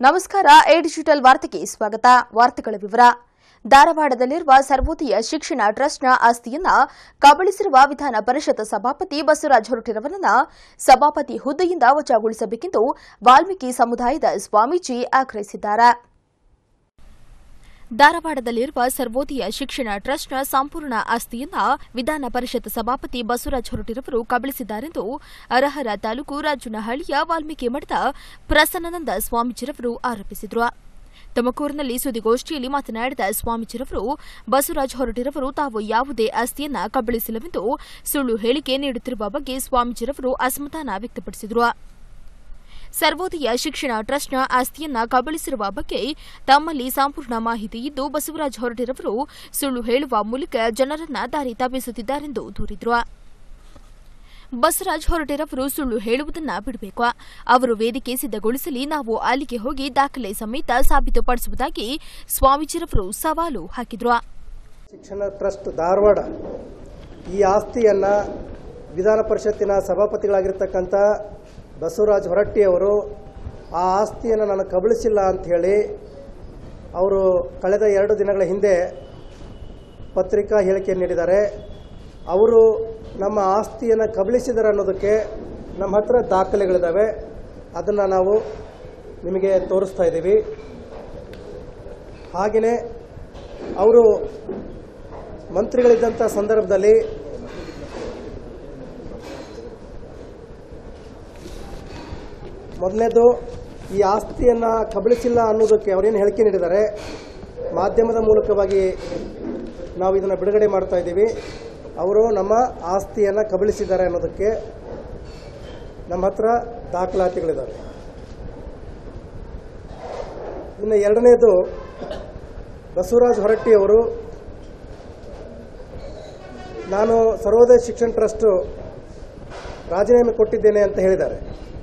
ನಮಸ್ಕಾರ A digital ವಾರ್ತೆಗೆ ಸ್ವಾಗತ ವಾರ್ತೆಗಳ ವಿವರ ಧಾರವಾಡದಲ್ಲಿರುವ ಸರ್ವೋದಯ ಶಿಕ್ಷಣ ಟ್ರಸ್ಟ್ನ ಆಸ್ತಿಯನ್ನ ಕಬಳಿಸಿರುವ ವಿಧಾನ ಪರಿಷತ್ ಸಭಾಪತಿ ಬಸವರಾಜ ಹೊರಟ್ಟಿರವರನ್ನ ಸಭಾಪತಿ ಹುದ್ದೆಯಿಂದ ವಜಾಗೊಳಿಸಬೇಕೆಂದು ವಾಲ್ಮೀಕಿ ಸಮುದಾಯದ ಸ್ವಾಮೀಜಿ ಆಗ್ರಹಿಸಿದ್ದಾರೆ. ಧಾರವಾಡದಲ್ಲಿರುವ ಸರ್ವೋದಯ ಶಿಕ್ಷಣ ಟ್ರಸ್ಟ್ನ ಸಂಪೂರ್ಣ ಆಸ್ತಿಯನ್ನ ವಿಧಾನ ಪರಿಷತ್ ಸಭಾಪತಿ ಬಸವರಾಜ ಹೊರಟ್ಟಿರವರು ಕಬಳಿಸಿದ್ದಾರೆಂದು ಅರಹರ ತಾಲೂಕು ರಾಜನಹಳ್ಳಿಯ ವಾಲ್ಮೀಕಿ ಮಠದ ಪ್ರಸನ್ನಾನಂದ ಸ್ವಾಮೀಜಿರವರು ಆರೋಪಿಸಿದರು. ತುಮಕೂರಿನಲ್ಲಿ ಸುದ್ದಿಗೋಷ್ಠಿಯಲ್ಲಿ ಮಾತನಾಡಿದ ಸ್ವಾಮೀಜಿರವರು ಬಸವರಾಜ ಹೊರಟ್ಟಿರವರು ತಾವು ಯಾವುದೇ ಆಸ್ತಿಯನ್ನ ಕಬಳಿಸಿಲ್ಲವೆಂದು ಸುಳ್ಳು ಹೇಳಿಕೆ ನೀಡುತ್ತಿರುವ ಬಗ್ಗೆ ಸ್ವಾಮೀಜಿರವರು ಅಸಮಾಧಾನ ವ್ಯಕ್ತಪಡಿಸಿದರು. ಸರ್ವೋದಯ ಶಿಕ್ಷಣ ಟ್ರಸ್ಟ್ನ ಆಸ್ತಿಯನ್ನ ಕಬಳಿಸಿರುವ ಬಗ್ಗೆ ತಮ್ಮಲ್ಲಿ ಸಂಪೂರ್ಣ ಮಾಹಿತಿ ಇದ್ದು ಬಸವರಾಜ ಹೊರಟ್ಟಿರವರು ಸುಳ್ಳು ಹೇಳುವ ಮೂಲಕ ಜನರನ್ನ ದಾರಿ ತಪ್ಪಿಸುತ್ತಿದ್ದಾರೆಂದು ದೂರಿದರು. ಬಸವರಾಜ ಹೊರಟ್ಟಿರವರು ಸುಳ್ಳು ಹೇಳುವುದನ್ನ ಬಿಡಬೇಕು. ಅವರು ವೇದಿಕೆ ಸಿದ್ದಗೊಳಿಸಲಿ, ನಾವು ಅಲ್ಲಿಗೆ ಹೋಗಿ ದಾಖಲೆ ಸಮೇತ ಸಾಬೀತುಪಡಿಸುವುದಾಗಿ ಸ್ವಾಮೀಜಿರವರು ಸವಾಲು ಹಾಕಿದರು. ಶಿಕ್ಷಣ ಟ್ರಸ್ಟ್ ಧಾರವಾಡ ಈ ಆಸ್ತಿಯನ್ನ ವಿಧಾನ ಪರಿಷತ್ತಿನ ಸಭಾಪತಿಗಳಾಗಿರ್ತಕ್ಕಂಥ ಬಸವರಾಜ ಹೊರಟ್ಟಿಯವರು ಆ ಆಸ್ತಿಯನ್ನು ನಾನು ಕಬಳಿಸಿಲ್ಲ ಅಂಥೇಳಿ ಅವರು ಕಳೆದ 2 ದಿನಗಳ ಹಿಂದೆ ಪತ್ರಿಕಾ ಹೇಳಿಕೆ ನೀಡಿದ್ದಾರೆ. ಅವರು ನಮ್ಮ ಆಸ್ತಿಯನ್ನು ಕಬಳಿಸಿದ್ದಾರೆ ಅನ್ನೋದಕ್ಕೆ ನಮ್ಮ ಹತ್ರ ದಾಖಲೆಗಳಿದ್ದಾವೆ. ಅದನ್ನು ನಾವು ನಿಮಗೆ ತೋರಿಸ್ತಾ ಇದ್ದೀವಿ. ಹಾಗೆಯೇ ಅವರು ಮಂತ್ರಿಗಳಿದ್ದಂಥ ಸಂದರ್ಭದಲ್ಲಿ ಮೊದಲನೇದು ಈ ಆಸ್ತಿಯನ್ನು ಕಬಳಿಸಿಲ್ಲ ಅನ್ನೋದಕ್ಕೆ ಅವರೇನು ಹೇಳಿಕೆ ನೀಡಿದ್ದಾರೆ, ಮಾಧ್ಯಮದ ಮೂಲಕವಾಗಿ ನಾವು ಇದನ್ನು ಬಿಡುಗಡೆ ಮಾಡ್ತಾ ಇದ್ದೀವಿ. ಅವರು ನಮ್ಮ ಆಸ್ತಿಯನ್ನು ಕಬಳಿಸಿದ್ದಾರೆ ಅನ್ನೋದಕ್ಕೆ ನಮ್ಮ ಹತ್ರ ದಾಖಲಾತಿಗಳಿದ್ದಾವೆ. ಇನ್ನು ಎರಡನೇದು, ಬಸವರಾಜ ಹೊರಟ್ಟಿಯವರು ನಾನು ಸರ್ವೋದಯ ಶಿಕ್ಷಣ ಟ್ರಸ್ಟು ರಾಜೀನಾಮೆ ಕೊಟ್ಟಿದ್ದೇನೆ ಅಂತ ಹೇಳಿದ್ದಾರೆ.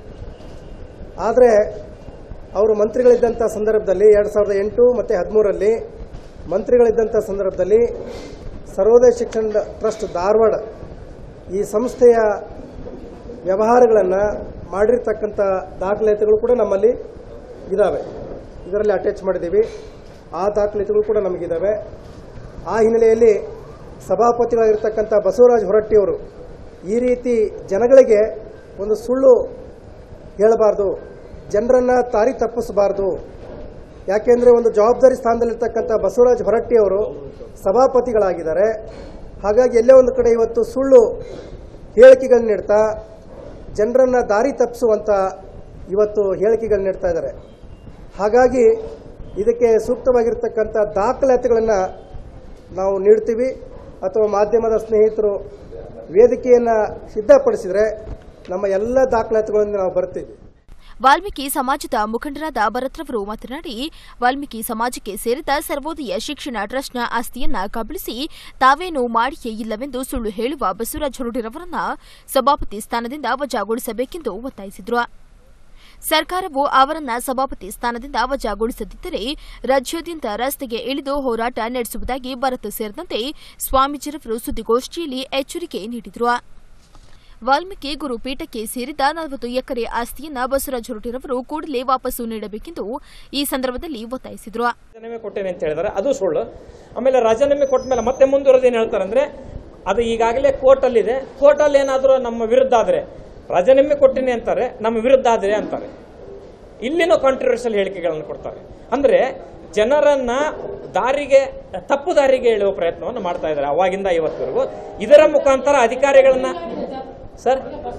ಆದರೆ ಅವರು ಮಂತ್ರಿಗಳಿದ್ದಂಥ ಸಂದರ್ಭದಲ್ಲಿ 2008 ಮತ್ತು 2013ರಲ್ಲಿ ಮಂತ್ರಿಗಳಿದ್ದಂಥ ಸಂದರ್ಭದಲ್ಲಿ ಸರ್ವೋದಯ ಶಿಕ್ಷಣ ಟ್ರಸ್ಟ್ ಧಾರವಾಡ ಈ ಸಂಸ್ಥೆಯ ವ್ಯವಹಾರಗಳನ್ನು ಮಾಡಿರ್ತಕ್ಕಂಥ ದಾಖಲಾತಿಗಳು ಕೂಡ ನಮ್ಮಲ್ಲಿ ಇದ್ದಾವೆ. ಇದರಲ್ಲಿ ಅಟ್ಯಾಚ್ ಮಾಡಿದ್ದೀವಿ. ಆ ದಾಖಲಾತಿಗಳು ಕೂಡ ನಮಗಿದ್ದಾವೆ. ಆ ಹಿನ್ನೆಲೆಯಲ್ಲಿ ಸಭಾಪತಿಗಳಾಗಿರ್ತಕ್ಕಂಥ ಬಸವರಾಜ ಹೊರಟ್ಟಿಯವರು ಈ ರೀತಿ ಜನಗಳಿಗೆ ಒಂದು ಸುಳ್ಳು ಹೇಳಬಾರ್ದು, ಜನರನ್ನು ದಾರಿ ತಪ್ಪಿಸಬಾರ್ದು. ಯಾಕೆಂದರೆ ಒಂದು ಜವಾಬ್ದಾರಿ ಸ್ಥಾನದಲ್ಲಿರ್ತಕ್ಕಂಥ ಬಸವರಾಜ ಹೊರಟ್ಟಿಯವರು ಸಭಾಪತಿಗಳಾಗಿದ್ದಾರೆ. ಹಾಗಾಗಿ ಎಲ್ಲೇ ಒಂದು ಕಡೆ ಇವತ್ತು ಸುಳ್ಳು ಹೇಳಿಕೆಗಳನ್ನ ನೀಡ್ತಾ ಜನರನ್ನು ದಾರಿ ತಪ್ಪಿಸುವಂಥ ಇವತ್ತು ಹೇಳಿಕೆಗಳನ್ನ ನೀಡ್ತಾ ಇದ್ದಾರೆ. ಹಾಗಾಗಿ ಇದಕ್ಕೆ ಸೂಕ್ತವಾಗಿರ್ತಕ್ಕಂಥ ದಾಖಲಾತಿಗಳನ್ನು ನಾವು ನೀಡ್ತೀವಿ. ಅಥವಾ ಮಾಧ್ಯಮದ ಸ್ನೇಹಿತರು ವೇದಿಕೆಯನ್ನು ಸಿದ್ಧಪಡಿಸಿದರೆ ನಮ್ಮ ಎಲ್ಲ ದಾಖಲಾತಿಗಳಿಂದ ನಾವು ಬರ್ತೀವಿ. ವಾಲ್ಮೀಕಿ ಸಮಾಜದ ಮುಖಂಡರಾದ ಭರತ್ರವರು ಮಾತನಾಡಿ, ವಾಲ್ಮೀಕಿ ಸಮಾಜಕ್ಕೆ ಸೇರಿದ ಸರ್ವೋದಯ ಶಿಕ್ಷಣ ಟ್ರಸ್ಟ್ನ ಆಸ್ತಿಯನ್ನ ಕಬಳಿಸಿ ತಾವೇನೂ ಮಾಡಿಯೇ ಇಲ್ಲವೆಂದು ಸುಳ್ಳು ಹೇಳುವ ಬಸವರಾಜ ಹೊರಟ್ಟಿರವರನ್ನ ಸಭಾಪತಿ ಸ್ಥಾನದಿಂದ ವಜಾಗೊಳಿಸಬೇಕೆಂದು ಒತ್ತಾಯಿಸಿದರು. ಸರ್ಕಾರವು ಅವರನ್ನ ಸಭಾಪತಿ ಸ್ಥಾನದಿಂದ ವಜಾಗೊಳಿಸದಿದ್ದರೆ ರಾಜ್ಯಾದ್ಯಂತ ರಸ್ತೆಗೆ ಇಳಿದು ಹೋರಾಟ ನಡೆಸುವುದಾಗಿ ಭರತ್ ಸೇರಿದಂತೆ ಸ್ವಾಮೀಜಿರವರು ಸುದ್ದಿಗೋಷ್ಠಿಯಲ್ಲಿ ಎಚ್ಚರಿಕೆ ನೀಡಿದರು. ವಾಲ್ಮೀಕಿ ಗುರುಪೀಠಕ್ಕೆ ಸೇರಿದ 40 ಎಕರೆ ಆಸ್ತಿಯನ್ನ ಬಸವರಾಜ ಹೊರಟ್ಟಿರವರು ಕೂಡಲೇ ವಾಪಸ್ಸು ನೀಡಬೇಕೆಂದು ಈ ಸಂದರ್ಭದಲ್ಲಿ ಒತ್ತಾಯಿಸಿದರು. ರಾಜೀನಾಮೆ ಕೊಟ್ಟೇನೆ ಅಂತ ಹೇಳಿದಾರೆ, ಅದು ಸುಳ್ಳು. ಆಮೇಲೆ ರಾಜೀನಾಮೆ ಕೊಟ್ಟ ಮೇಲೆ ಮತ್ತೆ ಮುಂದುವರೆದು ಏನು ಹೇಳ್ತಾರೆ ಅಂದ್ರೆ, ಅದು ಈಗಾಗಲೇ ಕೋರ್ಟಲ್ಲಿದೆ, ಕೋರ್ಟಲ್ಲಿ ಏನಾದರೂ ನಮ್ಮ ವಿರುದ್ಧ ಆದರೆ ರಾಜೀನಾಮೆ ಕೊಟ್ಟೇನೆ ಅಂತಾರೆ, ನಮ್ಮ ವಿರುದ್ಧ ಆದರೆ ಅಂತಾರೆ. ಇಲ್ಲಿನೂ ಕಾಂಟ್ರವರ್ಷಿಯಲ್ ಹೇಳಿಕೆಗಳನ್ನು ಕೊಡ್ತಾರೆ. ಅಂದ್ರೆ ಜನರನ್ನ ತಪ್ಪು ದಾರಿಗೆ ಎಳೆಯುವ ಪ್ರಯತ್ನವನ್ನು ಮಾಡ್ತಾ ಇದ್ದಾರೆ ಅವಾಗಿಂದ ಇವತ್ತವರೆಗೂ. ಇದರ ಮುಖಾಂತರ ಅಧಿಕಾರಿಗಳನ್ನ ಸರ್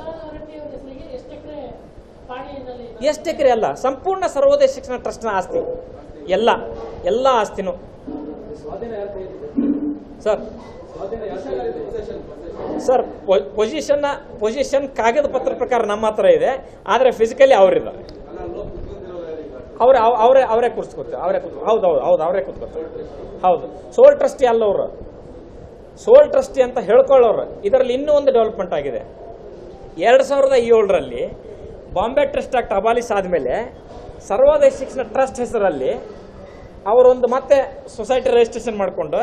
ಎಷ್ಟು ಎಕರೆ ಅಲ್ಲ, ಸಂಪೂರ್ಣ ಸರ್ವೋದಯ ಶಿಕ್ಷಣ ಟ್ರಸ್ಟ್ನ ಆಸ್ತಿ, ಎಲ್ಲ ಆಸ್ತಿನೂ ಸರ್ ಪೊಸಿಷನ್ ಕಾಗದ ಪತ್ರ ಪ್ರಕಾರ ನಮ್ಮ ಹತ್ರ ಇದೆ. ಆದರೆ ಫಿಸಿಕಲಿ ಅವರಿದ್ದಾರೆ, ಅವರೇ ಕೂರಿಸ್ಕೊತಾರೆ, ಅವರೇ ಕೂತ್ಕೊತಾರೆ. ಹೌದು, ಸೋಲ್ ಟ್ರಸ್ಟಿ ಅಲ್ಲ, ಅವರು ಸೋಲ್ ಟ್ರಸ್ಟಿ ಅಂತ ಹೇಳ್ಕೊಳ್ಳೋರು. ಇದರಲ್ಲಿ ಇನ್ನೂ ಒಂದು ಡೆವಲಪ್ಮೆಂಟ್ ಆಗಿದೆ. 2007ರಲ್ಲಿ ಬಾಂಬೆ ಟ್ರಸ್ಟ್ ಆಕ್ಟ್ ಅಬಾಲಿಸ್ ಆದಮೇಲೆ ಸರ್ವೋದಯ ಶಿಕ್ಷಣ ಟ್ರಸ್ಟ್ ಹೆಸರಲ್ಲಿ ಅವರೊಂದು ಮತ್ತೆ ಸೊಸೈಟಿ ರಿಜಿಸ್ಟ್ರೇಷನ್ ಮಾಡಿಕೊಂಡು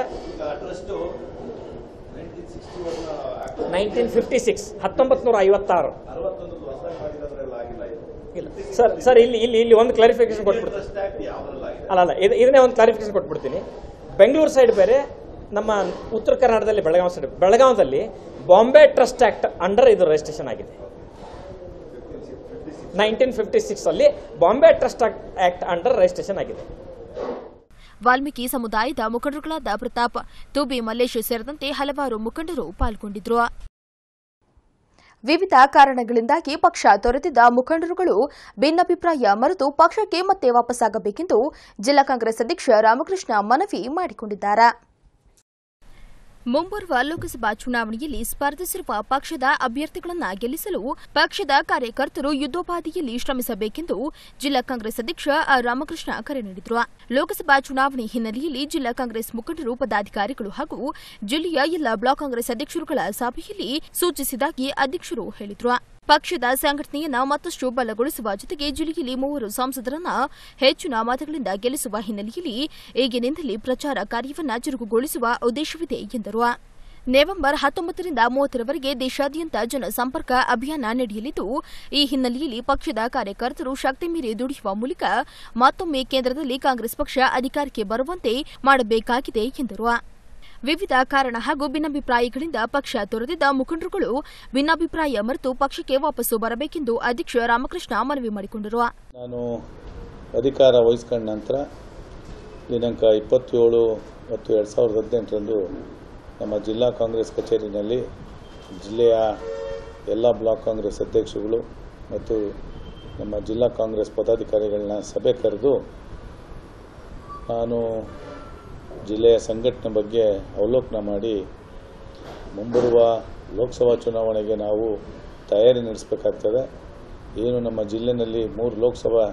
1956 1956 ಇಲ್ಲ ಸರ್ ಇಲ್ಲಿ ಒಂದು ಕ್ಲಾರಿಫಿಕೇಶನ್ ಕೊಟ್ಬಿಡ್ತೀನಿ. ಅಲ್ಲ ಇದನ್ನೇ ಒಂದು ಕ್ಲಾರಿಫಿಕೇಶನ್ ಕೊಟ್ಬಿಡ್ತೀನಿ. ಬೆಂಗಳೂರು ಸೈಡ್ ಬೇರೆ, ನಮ್ಮ ಉತ್ತರ ಕರ್ನಾಟಕದಲ್ಲಿ ಬೆಳಗಾವಿ ಸೈಡ್. ಬೆಳಗಾವದಲ್ಲಿ ಬಾಂಬೆ ಟ್ರಸ್ಟ್ ಆಕ್ಟ್ ಅಂಡರ್ ಇದು ರಿಜಿಸ್ಟ್ರೇಷನ್ ಆಗಿದೆ. 1956 ಅಲ್ಲಿ Bombay trust act under registration ಆಗಿದೆ. ವಾಲ್ಮೀಕಿ ಸಮುದಾಯದ ಮುಖಂಡರುಗಳಾದ ಪ್ರತಾಪ್, ತುಬಿ ಮಲ್ಲೇಶ್ ಸೇರಿದಂತೆ ಹಲವಾರು ಮುಖಂಡರು ಪಾಲ್ಗೊಂಡಿದ್ದರು. ವಿವಿಧ ಕಾರಣಗಳಿಂದಾಗಿ ಪಕ್ಷ ತೊರೆದಿದ್ದ ಮುಖಂಡರುಗಳು ಭಿನ್ನಾಭಿಪ್ರಾಯ ಮರೆತು ಪಕ್ಷಕ್ಕೆ ಮತ್ತೆ ವಾಪಸ್ಸಾಗಬೇಕೆಂದು ಜಿಲ್ಲಾ ಕಾಂಗ್ರೆಸ್ ಅಧ್ಯಕ್ಷ ರಾಮಕೃಷ್ಣ ಮನವಿ ಮಾಡಿಕೊಂಡಿದ್ದಾರೆ. ಮುಂಬರುವ ಲೋಕಸಭಾ ಚುನಾವಣೆಯಲ್ಲಿ ಸ್ಪರ್ಧಿಸಿರುವ ಪಕ್ಷದ ಅಭ್ಯರ್ಥಿಗಳನ್ನು ಗೆಲ್ಲಿಸಲು ಪಕ್ಷದ ಕಾರ್ಯಕರ್ತರು ಯುದ್ದೋಪಾದಿಯಲ್ಲಿ ಶ್ರಮಿಸಬೇಕೆಂದು ಜಿಲ್ಲಾ ಕಾಂಗ್ರೆಸ್ ಅಧ್ಯಕ್ಷ ರಾಮಕೃಷ್ಣ ಕರೆ ನೀಡಿದರು. ಲೋಕಸಭಾ ಚುನಾವಣೆ ಹಿನ್ನೆಲೆಯಲ್ಲಿ ಜಿಲ್ಲಾ ಕಾಂಗ್ರೆಸ್ ಮುಖಂಡರು, ಪದಾಧಿಕಾರಿಗಳು ಹಾಗೂ ಜಿಲ್ಲೆಯ ಎಲ್ಲ ಬ್ಲಾಕ್ ಕಾಂಗ್ರೆಸ್ ಅಧ್ಯಕ್ಷರುಗಳ ಸಭೆಯಲ್ಲಿ ಸೂಚಿಸಿದಾಗಿ ಅಧ್ಯಕ್ಷರು ಹೇಳಿದರು. ಪಕ್ಷದ ಸಂಘಟನೆಯನ್ನು ಮತ್ತಷ್ಟು ಬಲಗೊಳಿಸುವ ಜೊತೆಗೆ ಜಿಲ್ಲೆಯಲ್ಲಿ 3 ಸಂಸದರನ್ನು ಹೆಚ್ಚಿನ ಮತಗಳಿಂದ ಗೆಲ್ಲಿಸುವ ಹಿನ್ನೆಲೆಯಲ್ಲಿ ಈಗಿನಿಂದಲೇ ಪ್ರಚಾರ ಕಾರ್ಯವನ್ನು ಚುರುಕುಗೊಳಿಸುವ ಉದ್ದೇಶವಿದೆ ಎಂದರು. ನವೆಂಬರ್ 19ರಿಂದ 30ರವರೆಗೆ ದೇಶಾದ್ಯಂತ ಜನಸಂಪರ್ಕ ಅಭಿಯಾನ ನಡೆಯಲಿದ್ದು, ಈ ಹಿನ್ನೆಲೆಯಲ್ಲಿ ಪಕ್ಷದ ಕಾರ್ಯಕರ್ತರು ಶಕ್ತಿ ಮೀರಿ ದುಡಿಯುವ ಮೂಲಕ ಮತ್ತೊಮ್ಮೆ ಕೇಂದ್ರದಲ್ಲಿ ಕಾಂಗ್ರೆಸ್ ಪಕ್ಷ ಅಧಿಕಾರಕ್ಕೆ ಬರುವಂತೆ ಮಾಡಬೇಕಾಗಿದೆ ಎಂದರು. ವಿವಿಧ ಕಾರಣ ಹಾಗೂ ಭಿನ್ನಾಭಿಪ್ರಾಯಗಳಿಂದ ಪಕ್ಷ ತೊರೆದಿದ್ದ ಮುಖಂಡರುಗಳು ಭಿನ್ನಾಭಿಪ್ರಾಯ ಮರೆತು ಪಕ್ಷಕ್ಕೆ ವಾಪಸ್ಸು ಬರಬೇಕೆಂದು ಅಧ್ಯಕ್ಷ ರಾಮಕೃಷ್ಣ ಮನವಿ ಮಾಡಿಕೊಂಡರು. ನಾನು ಅಧಿಕಾರ ವಹಿಸಿಕೊಂಡ ನಂತರ ದಿನಾಂಕ 27/10/2018ರಂದು ನಮ್ಮ ಜಿಲ್ಲಾ ಕಾಂಗ್ರೆಸ್ ಕಚೇರಿನಲ್ಲಿ ಜಿಲ್ಲೆಯ ಎಲ್ಲ ಬ್ಲಾಕ್ ಕಾಂಗ್ರೆಸ್ ಅಧ್ಯಕ್ಷರುಗಳು ಮತ್ತು ನಮ್ಮ ಜಿಲ್ಲಾ ಕಾಂಗ್ರೆಸ್ ಪದಾಧಿಕಾರಿಗಳನ್ನ ಸಭೆ ಕರೆದು ನಾನು ಜಿಲ್ಲೆಯ ಸಂಘಟನೆ ಬಗ್ಗೆ ಅವಲೋಕನ ಮಾಡಿ ಮುಂಬರುವ ಲೋಕಸಭಾ ಚುನಾವಣೆಗೆ ನಾವು ತಯಾರಿ ನಡೆಸಬೇಕಾಗ್ತದೆ. ಏನು ನಮ್ಮ ಜಿಲ್ಲೆಯಲ್ಲಿ 3 ಲೋಕಸಭಾ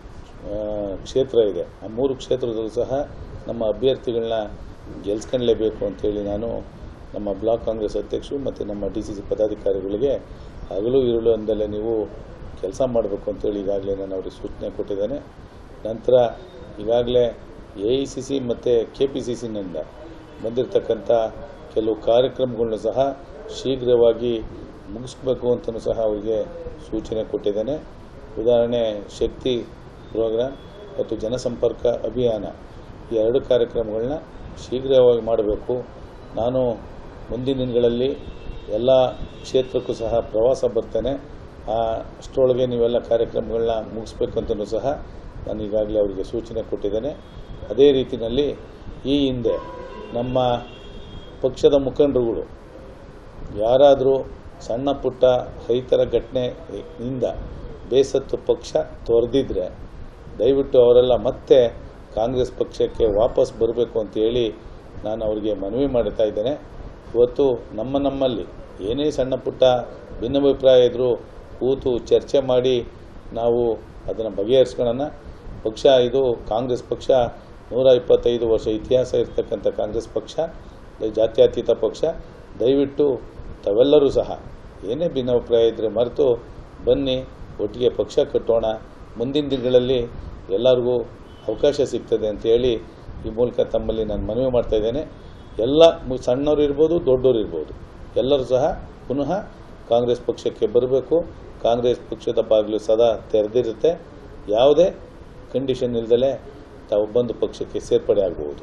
ಕ್ಷೇತ್ರ ಇದೆ, ಆ 3 ಕ್ಷೇತ್ರದಲ್ಲೂ ಸಹ ನಮ್ಮ ಅಭ್ಯರ್ಥಿಗಳನ್ನ ಗೆಲ್ಸ್ಕೊಳ್ಳಲೇಬೇಕು ಅಂತೇಳಿ ನಾನು ನಮ್ಮ ಬ್ಲಾಕ್ ಕಾಂಗ್ರೆಸ್ ಅಧ್ಯಕ್ಷರು ಮತ್ತು ನಮ್ಮ DCC ಪದಾಧಿಕಾರಿಗಳಿಗೆ ಹಗಲು ಇರುಳು ಅಂದಲೇ ನೀವು ಕೆಲಸ ಮಾಡಬೇಕು ಅಂತೇಳಿ ಈಗಾಗಲೇ ನಾನು ಅವರಿಗೆ ಸೂಚನೆ ಕೊಟ್ಟಿದ್ದೇನೆ. ನಂತರ ಈಗಾಗಲೇ AICC ಮತ್ತು KPCCನಿಂದ ಬಂದಿರತಕ್ಕಂಥ ಕೆಲವು ಕಾರ್ಯಕ್ರಮಗಳನ್ನು ಸಹ ಶೀಘ್ರವಾಗಿ ಮುಗಿಸ್ಬೇಕು ಅಂತಲೂ ಸಹ ಅವರಿಗೆ ಸೂಚನೆ ಕೊಟ್ಟಿದ್ದೇನೆ. ಉದಾಹರಣೆ ಶಕ್ತಿ ಪ್ರೋಗ್ರಾಮ್ ಮತ್ತು ಜನಸಂಪರ್ಕ ಅಭಿಯಾನ, ಈ 2 ಕಾರ್ಯಕ್ರಮಗಳನ್ನ ಶೀಘ್ರವಾಗಿ ಮಾಡಬೇಕು. ನಾನು ಮುಂದಿನ ದಿನಗಳಲ್ಲಿ ಎಲ್ಲ ಕ್ಷೇತ್ರಕ್ಕೂ ಸಹ ಪ್ರವಾಸ ಬರ್ತೇನೆ. ಅಷ್ಟರೊಳಗೆ ನೀವೆಲ್ಲ ಕಾರ್ಯಕ್ರಮಗಳನ್ನ ಮುಗಿಸ್ಬೇಕಂತಲೂ ಸಹ ನಾನು ಈಗಾಗಲೇ ಅವರಿಗೆ ಸೂಚನೆ ಕೊಟ್ಟಿದ್ದೇನೆ. ಅದೇ ರೀತಿಯಲ್ಲಿ ಈ ಹಿಂದೆ ನಮ್ಮ ಪಕ್ಷದ ಮುಖಂಡರುಗಳು ಯಾರಾದರೂ ಸಣ್ಣ ಪುಟ್ಟ ರೈತರ ಘಟನೆಯಿಂದ ಬೇಸತ್ತು ಪಕ್ಷ ತೊರೆದಿದ್ರೆ ದಯವಿಟ್ಟು ಅವರೆಲ್ಲ ಮತ್ತೆ ಕಾಂಗ್ರೆಸ್ ಪಕ್ಷಕ್ಕೆ ವಾಪಸ್ ಬರಬೇಕು ಅಂತೇಳಿ ನಾನು ಅವರಿಗೆ ಮನವಿ ಮಾಡ್ತಾ ಇದ್ದೇನೆ. ಇವತ್ತು ನಮ್ಮಲ್ಲಿ ಏನೇ ಸಣ್ಣ ಪುಟ್ಟ ಭಿನ್ನಾಭಿಪ್ರಾಯ ಇದ್ದರೂ ಕೂತು ಚರ್ಚೆ ಮಾಡಿ ನಾವು ಅದನ್ನು ಬಗೆಹರಿಸ್ಕೊಳ್ಳೋಣ. ಪಕ್ಷ ಇದು ಕಾಂಗ್ರೆಸ್ ಪಕ್ಷ 125 ವರ್ಷ ಇತಿಹಾಸ ಇರತಕ್ಕಂಥ ಕಾಂಗ್ರೆಸ್ ಪಕ್ಷ, ಜಾತ್ಯತೀತ ಪಕ್ಷ. ದಯವಿಟ್ಟು ತಾವೆಲ್ಲರೂ ಸಹ ಏನೇ ಭಿನ್ನಾಭಿಪ್ರಾಯ ಇದ್ದರೆ ಮರೆತು ಬನ್ನಿ, ಒಟ್ಟಿಗೆ ಪಕ್ಷ ಕಟ್ಟೋಣ. ಮುಂದಿನ ದಿನಗಳಲ್ಲಿ ಎಲ್ಲರಿಗೂ ಅವಕಾಶ ಸಿಗ್ತದೆ ಅಂತೇಳಿ ಈ ಮೂಲಕ ತಮ್ಮಲ್ಲಿ ನಾನು ಮನವಿ ಮಾಡ್ತಾ ಇದ್ದೇನೆ. ಎಲ್ಲ ಸಣ್ಣವರು ಇರ್ಬೋದು, ದೊಡ್ಡವರು ಇರ್ಬೋದು, ಎಲ್ಲರೂ ಸಹ ಪುನಃ ಕಾಂಗ್ರೆಸ್ ಪಕ್ಷಕ್ಕೆ ಬರಬೇಕು. ಕಾಂಗ್ರೆಸ್ ಪಕ್ಷದ ಬಾಗಿಲು ಸದಾ ತೆರೆದಿರುತ್ತೆ. ಯಾವುದೇ ಕಂಡೀಷನ್ ಇಲ್ಲದಲೇ ತಾವು ಬಂದು ಪಕ್ಷಕ್ಕೆ ಸೇರ್ಪಡೆ ಆಗಬಹುದು.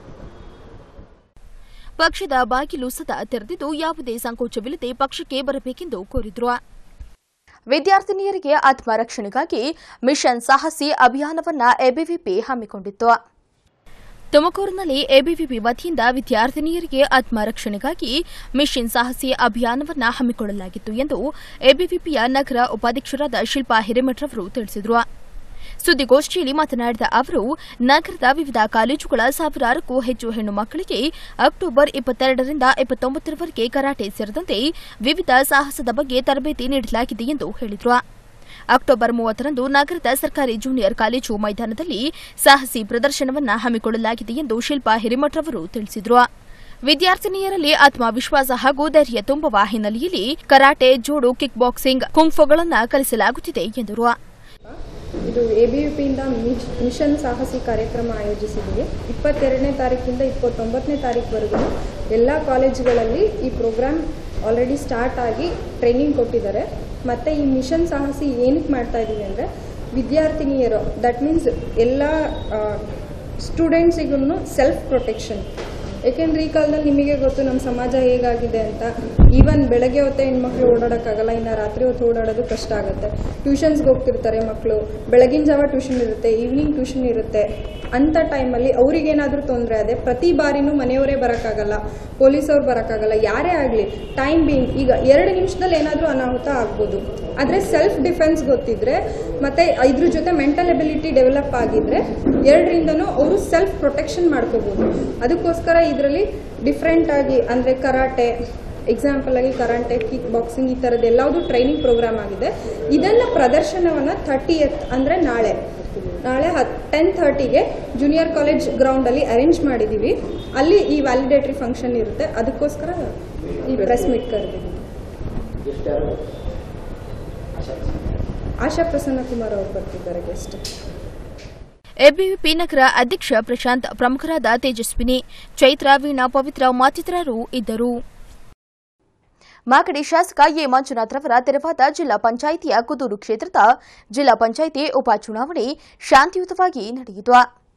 ಪಕ್ಷದ ಬಾಗಿಲು ಸದಾ ತೆರೆದಿದ್ದು ಯಾವುದೇ ಸಂಕೋಚವಿಲ್ಲದೆ ಪಕ್ಷಕ್ಕೆ ಬರಬೇಕೆಂದು ಕೋರಿದರು. ವಿದ್ಯಾರ್ಥಿನಿಯರಿಗೆ ಆತ್ಮರಕ್ಷಣೆಗಾಗಿ ಮಿಷನ್ ಸಾಹಸಿ ಅಭಿಯಾನವನ್ನು ಎಬಿವಿಪಿ ಹಮ್ಮಿಕೊಂಡಿತ್ತು. ತುಮಕೂರಿನಲ್ಲಿ ಎಬಿವಿಪಿ ವತಿಯಿಂದ ವಿದ್ಯಾರ್ಥಿನಿಯರಿಗೆ ಆತ್ಮರಕ್ಷಣೆಗಾಗಿ ಮಿಷನ್ ಸಾಹಸಿ ಅಭಿಯಾನವನ್ನು ಹಮ್ಮಿಕೊಳ್ಳಲಾಗಿತ್ತು ಎಂದು ಎಬಿವಿಪಿಯ ನಗರ ಉಪಾಧ್ಯಕ್ಷರಾದ ಶಿಲ್ಪಾ ಹಿರೇಮಠರವರು ತಿಳಿಸಿದರು. ಸುದ್ದಿಗೋಷ್ಠಿಯಲ್ಲಿ ಮಾತನಾಡಿದ ಅವರು, ನಗರದ ವಿವಿಧ ಕಾಲೇಜುಗಳ 1000ಕ್ಕೂ ಹೆಚ್ಚು ಹೆಣ್ಣು ಮಕ್ಕಳಿಗೆ ಅಕ್ಟೋಬರ್ 22ರಿಂದ 29ರವರೆಗೆ ಕರಾಟೆ ಸೇರಿದಂತೆ ವಿವಿಧ ಸಾಹಸದ ಬಗ್ಗೆ ತರಬೇತಿ ನೀಡಲಾಗಿದೆ ಎಂದು ಹೇಳಿದರು. ಅಕ್ಟೋಬರ್ 30ರಂದು ನಗರದ ಸರ್ಕಾರಿ ಜೂನಿಯರ್ ಕಾಲೇಜು ಮೈದಾನದಲ್ಲಿ ಸಾಹಸಿ ಪ್ರದರ್ಶನವನ್ನು ಹಮ್ಮಿಕೊಳ್ಳಲಾಗಿದೆ ಎಂದು ಶಿಲ್ಪಾ ಹಿರೇಮಠರವರು ತಿಳಿಸಿದರು. ವಿದ್ಯಾರ್ಥಿನಿಯರಲ್ಲಿ ಆತ್ಮವಿಶ್ವಾಸ ಹಾಗೂ ಧೈರ್ಯ ತುಂಬುವ ಹಿನ್ನೆಲೆಯಲ್ಲಿ ಕರಾಟೆ, ಜೂಡೋ, ಕಿಕ್ ಬಾಕ್ಸಿಂಗ್, ಕುಂಗ್ಫುಗಳನ್ನು ಕಲಿಸಲಾಗುತ್ತಿದೆ ಎಂದರು. ಇದು ಎಬಿವಿಪಿಯಿಂದ ಮಿಷನ್ ಸಾಹಸಿ ಕಾರ್ಯಕ್ರಮ ಆಯೋಜಿಸಿದ್ದೀವಿ. 22ನೇ ತಾರೀಕಿಂದ 29ನೇ ತಾರೀಕುವರೆಗೂ ಎಲ್ಲ ಕಾಲೇಜುಗಳಲ್ಲಿ ಈ ಪ್ರೋಗ್ರಾಮ್ ಆಲ್ರೆಡಿ ಸ್ಟಾರ್ಟ್ ಆಗಿ ಟ್ರೈನಿಂಗ್ ಕೊಟ್ಟಿದ್ದಾರೆ. ಮತ್ತು ಈ ಮಿಷನ್ ಸಾಹಸಿ ಏನಕ್ಕೆ ಮಾಡ್ತಾ ಇದ್ದೀವಿ ಅಂದರೆ, ವಿದ್ಯಾರ್ಥಿನಿಯರು, ದಟ್ ಮೀನ್ಸ್ ಎಲ್ಲ ಸ್ಟೂಡೆಂಟ್ಸಿಗೂ ಸೆಲ್ಫ್ ಪ್ರೊಟೆಕ್ಷನ್. ಏಕೆಂದರೆ ಈ ಕಾಲದಲ್ಲಿ ನಿಮಗೆ ಗೊತ್ತು ನಮ್ಮ ಸಮಾಜ ಹೇಗಾಗಿದೆ ಅಂತ. ಈವನ್ ಬೆಳಗ್ಗೆ ಹೊತ್ತೆ ಹೆಣ್ಮಕ್ಳು ಓಡಾಡೋಕ್ಕಾಗಲ್ಲ, ಇನ್ನು ರಾತ್ರಿ ಹೊತ್ತು ಓಡಾಡೋದು ಕಷ್ಟ ಆಗುತ್ತೆ. ಟ್ಯೂಷನ್ಸ್ಗೆ ಹೋಗ್ತಿರ್ತಾರೆ ಮಕ್ಕಳು, ಬೆಳಗಿನ ಜಾವ ಟ್ಯೂಷನ್ ಇರುತ್ತೆ, ಈವ್ನಿಂಗ್ ಟ್ಯೂಷನ್ ಇರುತ್ತೆ. ಅಂಥ ಟೈಮಲ್ಲಿ ಅವ್ರಿಗೇನಾದರೂ ತೊಂದರೆ ಅದೇ ಪ್ರತಿ ಬಾರಿನೂ ಮನೆಯವರೇ ಬರೋಕ್ಕಾಗಲ್ಲ, ಪೊಲೀಸವ್ರು ಬರೋಕ್ಕಾಗಲ್ಲ, ಯಾರೇ ಆಗಲಿ. ಟೈಮ್ ಬೀಯಿಂಗ್ ಈಗ 2 ನಿಮಿಷದಲ್ಲಿ ಏನಾದರೂ ಅನಾಹುತ ಆಗ್ಬೋದು. ಆದರೆ ಸೆಲ್ಫ್ ಡಿಫೆನ್ಸ್ ಗೊತ್ತಿದ್ರೆ ಮತ್ತು ಇದ್ರ ಜೊತೆ ಮೆಂಟಲ್ ಎಬಿಲಿಟಿ ಡೆವಲಪ್ ಆಗಿದ್ರೆ 2ರಿಂದನೂ ಅವರು ಸೆಲ್ಫ್ ಪ್ರೊಟೆಕ್ಷನ್ ಮಾಡ್ಕೋಬೋದು. ಅದಕ್ಕೋಸ್ಕರ ಇದರಲ್ಲಿ ಡಿಫ್ರೆಂಟ್ ಆಗಿ ಅಂದರೆ ಕರಾಟೆ, ಎಕ್ಸಾಂಪಲ್ ಆಗಿ ಕರಾಟೆ, ಕಿಕ್ ಬಾಕ್ಸಿಂಗ್, ಈ ಥರದ್ದು ಎಲ್ಲಾವುದು ಟ್ರೈನಿಂಗ್ ಪ್ರೋಗ್ರಾಮ್ ಆಗಿದೆ. ಇದನ್ನ ಪ್ರದರ್ಶನವನ್ನು 30th ಅಂದರೆ ನಾಳೆ 10:30ಗೆ ಜೂನಿಯರ್ ಕಾಲೇಜ್ ಗ್ರೌಂಡಲ್ಲಿ ಅರೇಂಜ್ ಮಾಡಿದ್ದೀವಿ. ಅಲ್ಲಿ ಈ ವ್ಯಾಲಿಡೇಟರಿ ಫಂಕ್ಷನ್ ಇರುತ್ತೆ. ಅದಕ್ಕೋಸ್ಕರ ಈ ಪ್ರೆಸ್ ಮೀಟ್ ಕರೆದಿದ್ದೀವಿ. ಆಶಾ ಪ್ರಸನ್ನ ಕುಮಾರ್ ಅವರು ಬರ್ತಿದ್ದಾರೆ ಗೆಸ್ಟ್. ಎಬಿವಿಪಿ ನಗರ ಅಧ್ಯಕ್ಷ ಪ್ರಶಾಂತ್, ಪ್ರಮುಖರಾದ ತೇಜಸ್ವಿನಿ, ಚೈತ್ರ, ವೀಣಾ, ಪವಿತ್ರ ಮತ್ತಿತರರು ಇದ್ದರು. ಮಾಗಡಿ ಶಾಸಕ ಎ ಮಂಜುನಾಥ್ ರವರ ತೆರವಾದ ಜಿಲ್ಲಾ ಪಂಚಾಯಿತಿಯ ಕುದೂರು ಕ್ಷೇತ್ರದ ಜಿಲ್ಲಾ ಪಂಚಾಯಿತಿ ಉಪಚುನಾವಣೆ ಶಾಂತಿಯುತವಾಗಿ ನಡೆಯಿತು.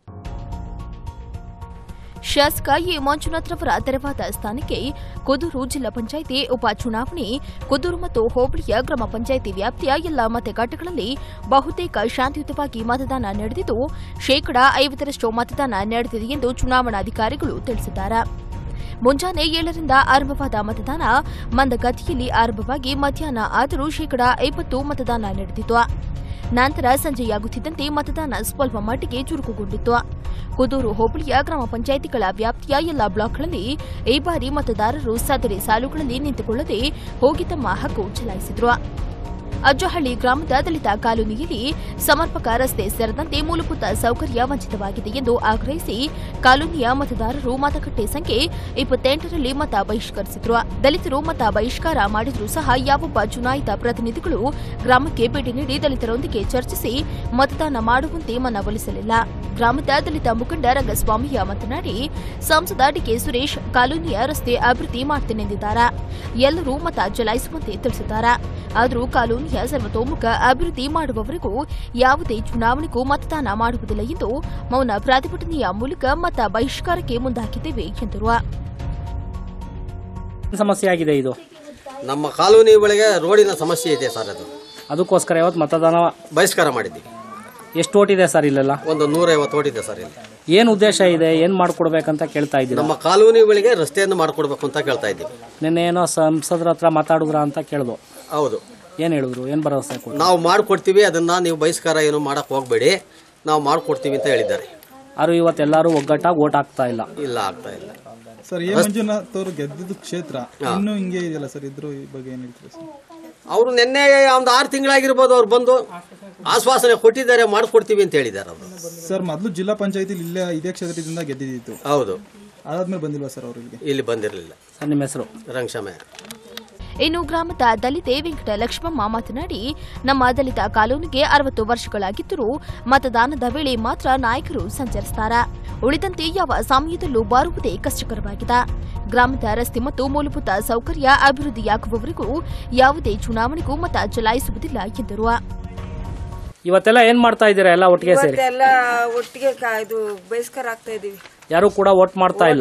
ಶಾಸಕ ಎ ಮಂಜುನಾಥ್ ರವರ ತೆರವಾದ ಸ್ಥಾನಕ್ಕೆ ಕುದೂರು ಜಿಲ್ಲಾ ಪಂಚಾಯಿತಿ ಉಪಚುನಾವಣೆ ಕುದೂರು ಮತ್ತು ಹೋಬಳಿಯ ಗ್ರಾಮ ಪಂಚಾಯಿತಿ ವ್ಯಾಪ್ತಿಯ ಎಲ್ಲ ಮತಗಟ್ಟೆಗಳಲ್ಲಿ ಬಹುತೇಕ ಶಾಂತಿಯುತವಾಗಿ ಮತದಾನ ನಡೆದಿದ್ದು 50% ಮತದಾನ ನಡೆದಿದೆ ಎಂದು ಚುನಾವಣಾಧಿಕಾರಿಗಳು ತಿಳಿಸಿದ್ದಾರೆ. ಮುಂಜಾನೆ 7ರಿಂದ ಆರಂಭವಾದ ಮತದಾನ ಮಂದಗತಿಯಲ್ಲಿ ಆರಂಭವಾಗಿ ಮಧ್ಯಾಹ್ನ ಆದರೂ 50% ಮತದಾನ ನಡೆದಿತ್ತು. ನಂತರ ಸಂಜೆಯಾಗುತ್ತಿದ್ದಂತೆ ಮತದಾನ ಸ್ವಲ್ಪ ಮಟ್ಟಿಗೆ ಚುರುಕುಗೊಂಡಿತ್ತು. ಕುದೂರು ಹೋಬಳಿಯ ಗ್ರಾಮ ಪಂಚಾಯಿತಿಗಳ ವ್ಯಾಪ್ತಿಯ ಎಲ್ಲಾ ಬ್ಲಾಕ್ಗಳಲ್ಲಿ ಈ ಬಾರಿ ಮತದಾರರು ಸದರಿ ಸಾಲುಗಳಲ್ಲಿ ನಿಂತುಕೊಳ್ಳದೆ ಹೋಗಿ ತಮ್ಮ ಹಕ್ಕು ಚಲಾಯಿಸಿದರು. ಅಜ್ಜಹಳ್ಳಿ ಗ್ರಾಮದ ದಲಿತ ಕಾಲೋನಿಯಲ್ಲಿ ಸಮರ್ಪಕ ರಸ್ತೆ ಸೇರಿದಂತೆ ಮೂಲಭೂತ ಸೌಕರ್ಯ ವಂಚಿತವಾಗಿದೆ ಎಂದು ಆಗ್ರಹಿಸಿ ಕಾಲೋನಿಯ ಮತದಾರರು ಮತಗಟ್ಟೆ ಸಂಖ್ಯೆ 28ರಲ್ಲಿ ಮತ ಬಹಿಷ್ಕರಿಸಿದರು. ದಲಿತರು ಮತ ಬಹಿಷ್ಕಾರ ಮಾಡಿದರೂ ಸಹ ಯಾವೊಬ್ಬ ಚುನಾಯಿತ ಪ್ರತಿನಿಧಿಗಳು ಗ್ರಾಮಕ್ಕೆ ಭೇಟಿ ನೀಡಿ ದಲಿತರೊಂದಿಗೆ ಚರ್ಚಿಸಿ ಮತದಾನ ಮಾಡುವಂತೆ ಮನವೊಲಿಸಲಿಲ್ಲ. ಗ್ರಾಮದ ದಲಿತ ಮುಖಂಡ ರಂಗಸ್ವಾಮಿಯ ಮಾತನಾಡಿ, ಸಂಸದ ಡಿಕೆ ಸುರೇಶ್ ಕಾಲೋನಿಯ ರಸ್ತೆ ಅಭಿವೃದ್ಧಿ ಮಾಡುತ್ತೇನೆಂದಿದ್ದಾರೆ. ಎಲ್ಲರೂ ಮತ ಚಲಾಯಿಸುವಂತೆ ತಿಳಿಸಿದ್ದಾರೆ. ಆದರೂ ಕಾಲೋನಿಯ ಸರ್ವತೋಮುಖ ಅಭಿವೃದ್ಧಿ ಮಾಡುವವರೆಗೂ ಯಾವುದೇ ಚುನಾವಣೆಗೂ ಮತದಾನ ಮಾಡುವುದಿಲ್ಲ ಎಂದು ಮೌನ ಪ್ರತಿಭಟನೆಯ ಮೂಲಕ ಮತ ಬಹಿಷ್ಕಾರಕ್ಕೆ ಮುಂದಾಗಿದ್ದೇವೆ ಎಂದರು. ಸಮಸ್ಯೆ ಆಗಿದೆ. ಇದು ನಮ್ಮ ಕಾಲೋನಿ ಒಳಗೆ ರೋಡಿನ ಸಮಸ್ಯೆ ಇದೆ ಸರ್. ಅದಕ್ಕೋಸ್ಕರ ಯಾವತ್ತು ಮತದಾನ ಬಹಿಷ್ಕಾರ ಮಾಡಿದ್ದೀವಿ. ಎಷ್ಟು ಓಟ್ ಇದೆ ಸರ್ ಇಲ್ಲೆಲ್ಲ? ಒಂದು 150 ಓಟ್ ಇದೆ ಸರ್. ಇಲ್ಲಿ ಏನು ಉದ್ದೇಶ ಇದೆ, ಏನ್ ಮಾಡ್ಕೊಡ್ಬೇಕಂತ ಕೇಳ್ತಾ ಇದ್ದೀವಿ. ನಮ್ಮ ಕಾಲೋನಿ ಒಳಗೆ ರಸ್ತೆಯನ್ನು ಮಾಡ್ಕೊಡ್ಬೇಕು ಅಂತ ಕೇಳ್ತಾ ಇದ್ದೀವಿ. ನಿನ್ನೆ ಏನೋ ಸಂಸದರ ಹತ್ರ ಮಾತಾಡಿದ್ರ ಅಂತ ಕೇಳಿದ್ವು. ಹೌದು. ಏನ್ ಹೇಳಿದ್ರು, ಏನ್ ಭರವಸೆ ಕೊಟ್ಟರು? ನಾವು ಮಾಡ್ಕೊಡ್ತೀವಿ, ಅದನ್ನ ನೀವು ಬಹಿಷ್ಕಾರ ಏನು ಮಾಡಕ್ ಹೋಗ್ಬೇಡಿ, ನಾವು ಮಾಡ್ಕೊಡ್ತೀವಿ ಅಂತ ಹೇಳಿದ್ದಾರೆ. ಆದ್ರೂ ಇವತ್ತೆಲ್ಲರೂ ಒಗ್ಗಟ್ಟಾಗಿ ಓಟ್ ಹಾಕ್ತಾ ಇಲ್ಲ. ಇಲ್ಲ, ಆಗ್ತಾ ಇಲ್ಲ ಸರ್. ಎ ಮಂಜುನಾಥ್ ಅವರು ಗೆದ್ದಿದ್ದು ಕ್ಷೇತ್ರ ಇನ್ನೂ ಹಿಂಗೆ ಇದೆಯಲ್ಲ ಸರ್, ಇದ್ರ ಬಗ್ಗೆ ಏನ್ ಹೇಳ್ತೀರಾ ಸರ್? ಅವರು ನಿನ್ನೆ ಒಂದು 6 ತಿಂಗಳಾಗಿರ್ಬೋದು, ಅವ್ರು ಬಂದು ಆಶ್ವಾಸನೆ ಕೊಟ್ಟಿದ್ದಾರೆ, ಮಾಡ್ಕೊಡ್ತೀವಿ ಅಂತ ಹೇಳಿದ್ದಾರೆ ಅವರು. ಸರ್, ಮೊದಲು ಜಿಲ್ಲಾ ಪಂಚಾಯತಿ ಇದೇ ಕ್ಷೇತ್ರದಿಂದ ಗೆದ್ದಿದ್ದು. ಹೌದು. ಅದಾದ್ಮೇಲೆ ಬಂದಿಲ್ವಾ ಸರ್ ಅವರು? ಇಲ್ಲಿ ಬಂದಿರಲಿಲ್ಲ. ಸರ್, ನಿಮ್ಮ ಹೆಸರು? ರಂಗಶಮಯ್ಯ. ಇನ್ನು ಗ್ರಾಮದ ದಲಿತೆ ವೆಂಕಟ ಲಕ್ಷ್ಮಮ್ಮ ಮಾತನಾಡಿ, ನಮ್ಮ ದಲಿತ ಕಾಲೋನಿಗೆ 60 ವರ್ಷಗಳಾಗಿದ್ದರೂ ಮತದಾನದ ವೇಳೆ ಮಾತ್ರ ನಾಯಕರು ಸಂಚರಿಸುತ್ತಾರೆ. ಉಳಿದಂತೆ ಯಾವ ಸಮಯದಲ್ಲೂ ಬರುವುದೇ ಕಷ್ಟಕರವಾಗಿದೆ. ಗ್ರಾಮದ ರಸ್ತೆ ಮತ್ತು ಮೂಲಭೂತ ಸೌಕರ್ಯ ಅಭಿವೃದ್ಧಿಯಾಗುವವರೆಗೂ ಯಾವುದೇ ಚುನಾವಣೆಗೂ ಮತ ಚಲಾಯಿಸುವುದಿಲ್ಲ ಎಂದರು. ಇವತ್ತೆಲ್ಲ ಏನ್ ಮಾಡ್ತಾ ಇದ್ದೀರಾ? ಎಲ್ಲ ಒಟ್ಟಿಗೆ ಸೇರಿ ಒಟ್ಟಿಗೆ ಇದು ಬಹಿಷ್ಕಾರ ಆಗ್ತಾ ಇದೀವಿ. ಯಾರು ಕೂಡ ವೋಟ್ ಮಾಡ್ತಾ ಇಲ್ಲ.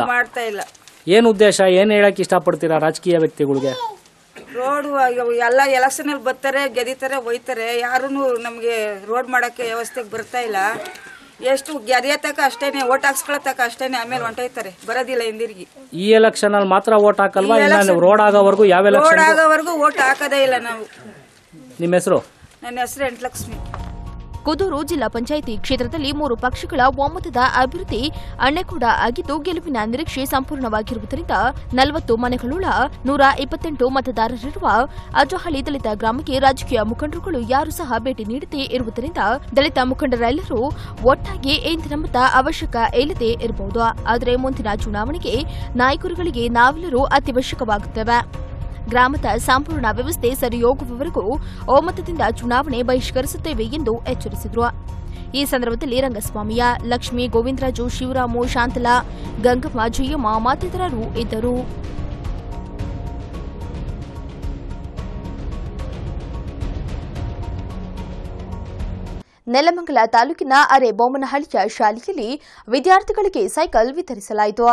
ಏನ್ ಉದ್ದೇಶ, ಏನ್ ಹೇಳಕ್ ಇಷ್ಟಪಡ್ತೀರಾ ರಾಜಕೀಯ ವ್ಯಕ್ತಿಗಳಿಗೆ? ರೋಡ್ ಎಲ್ಲ ಎಲೆಕ್ಷನ್ ಅಲ್ಲಿ ಬರ್ತಾರೆ, ಗೆದಿತಾರೆ, ಒಯ್ತಾರೆ. ಯಾರು ನಮ್ಗೆ ರೋಡ್ ಮಾಡಕ್ಕೆ ವ್ಯವಸ್ಥೆಗೆ ಬರ್ತಾ ಇಲ್ಲ. ಎಷ್ಟು ಗೆದಿಯತಕ್ಕ ಅಷ್ಟೇನೆ, ಓಟ್ ಹಾಕ್ಸ್ಕೊಳತಕ್ಕ ಅಷ್ಟೇನೆ, ಆಮೇಲೆ ಹೊಂಟೋಯ್ತಾರೆ, ಬರೋದಿಲ್ಲ ಹಿಂದಿರುಗಿ. ಈ ಎಲೆಕ್ಷನ್ ಅಲ್ಲಿ ಮಾತ್ರ ಓಟ್ ಹಾಕಲ್ವಾ? ರೋಡ್ ಆಗೋವರೆಗೂ ಯಾವ ರೋಡ್ ಆಗೋವರೆಗೂ ಓಟ್ ಹಾಕೋದೇ ಇಲ್ಲ ನಾವು. ನಿಮ್ಮ ಹೆಸರು? ನನ್ನ ಹೆಸರು ಎಂಟ್ಲಕ್ಷ್ಮಿ. ಕುದೂರು ಜಿಲ್ಲಾ ಪಂಚಾಯಿತಿ ಕ್ಷೇತ್ರದಲ್ಲಿ 3 ಪಕ್ಷಗಳ ಒಮ್ಮತದ ಅಭಿವೃದ್ಧಿ ಅಣ್ಣೆಕೂಡ ಆಗಿದ್ದು ಗೆಲುವಿನ ನಿರೀಕ್ಷೆ ಸಂಪೂರ್ಣವಾಗಿರುವುದರಿಂದ 40 ಮನೆಗಳುಳ್ಳ 128 ಮತದಾರರಿರುವ ಅಜ್ಜಹಳ್ಳಿ ದಲಿತ ಗ್ರಾಮಕ್ಕೆ ರಾಜಕೀಯ ಮುಖಂಡರುಗಳು ಯಾರೂ ಸಹ ಭೇಟಿ ನೀಡದೇ ಇರುವುದರಿಂದ ದಲಿತ ಮುಖಂಡರೆಲ್ಲರೂ ಒಟ್ಟಾಗಿ ಇಂದಿನ ಮತ ಅವಶ್ಯಕ ಇಲ್ಲದೆ ಇರಬಹುದು. ಆದರೆ ಮುಂದಿನ ಚುನಾವಣೆಗೆ ನಾಯಕರುಗಳಿಗೆ ನಾವೆಲ್ಲರೂ ಅತ್ಯವಶ್ಯಕವಾಗುತ್ತೇವೆ. ಗ್ರಾಮದ ಸಂಪೂರ್ಣ ವ್ಯವಸ್ಥೆ ಸರಿಯೋಗುವವರೆಗೂ ಒಮ್ಮತದಿಂದ ಚುನಾವಣೆ ಬಹಿಷ್ಕರಿಸುತ್ತೇವೆ ಎಂದು ಎಚ್ಚರಿಸಿದರು. ಈ ಸಂದರ್ಭದಲ್ಲಿ ರಂಗಸ್ವಾಮಿಯ, ಲಕ್ಷ್ಮೀ, ಗೋವಿಂದರಾಜು, ಶಿವರಾಮು, ಶಾಂತಲಾ, ಗಂಗಮ್ಮ, ಜಯಮ್ಮ ಮತ್ತಿತರರು ಇದ್ದರು. ನೆಲಮಂಗಲ ತಾಲೂಕಿನ ಅರೆಬೊಮ್ಮನಹಳ್ಳಿಯ ಶಾಲೆಯಲ್ಲಿ ವಿದ್ಯಾರ್ಥಿಗಳಿಗೆ ಸೈಕಲ್ ವಿತರಿಸಲಾಯಿತು.